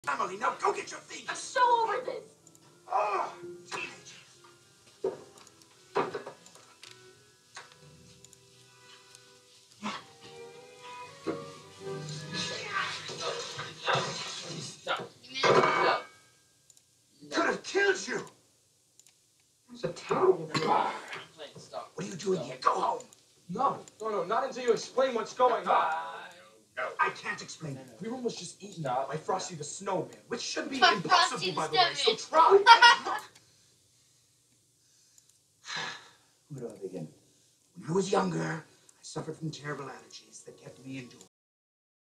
Family, now go get your things. I'm so over this. Oh, teenagers. Stop. No. Could have killed you. It's a terrible car. Stop. What are you doing here? Go home. No, not until you explain what's going on. No, I can't explain it. We were almost just eaten out by Frosty the Snowman, which should be By impossible, Frosty the by the way, so Snowman. try. Where do I begin? When I was younger, I suffered from terrible allergies that kept me indoors.